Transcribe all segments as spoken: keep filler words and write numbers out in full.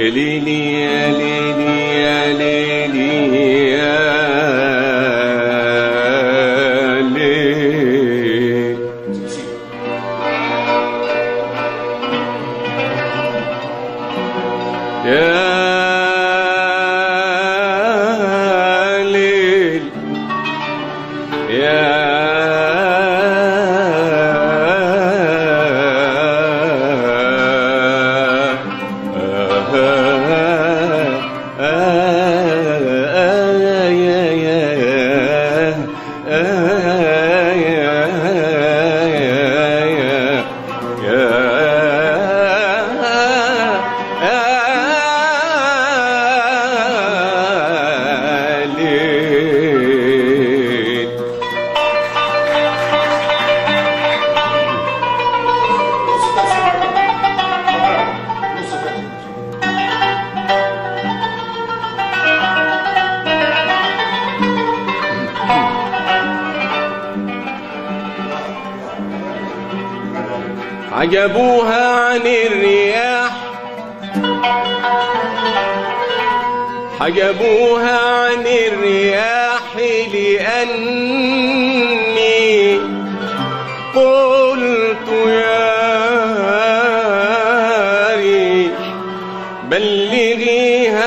يا ليلي يا ليلي يا ليلي يا ليل. يا ليل يا عجبوها عن الرياح، حجبوها عن الرياح لأني قلت يا ريح بلغيها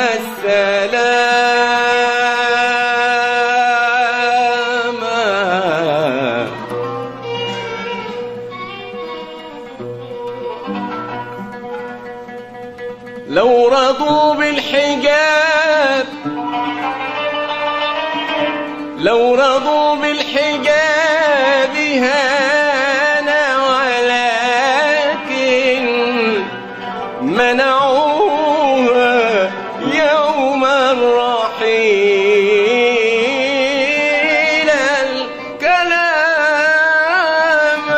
السلام. لو رضوا بالحجاب، لو رضوا بالحجاب هانا، ولكن منعوها يوم الرحيل الكلام.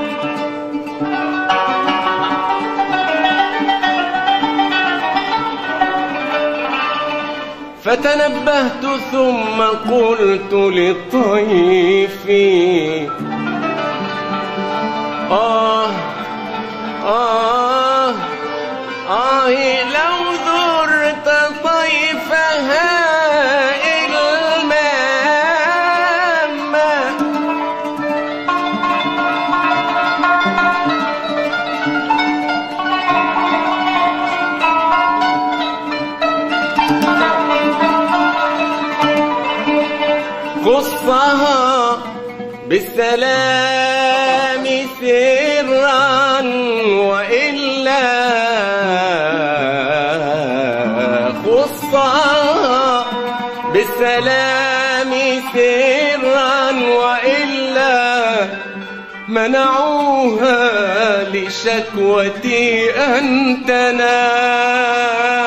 فتنبهت ثم قلت لطيفي آه آه آه لو زرت طيفها المامة. خصها بالسلام سرا وإلا، خصها بالسلام سرا وإلا منعوها لشكوتي أن تنام.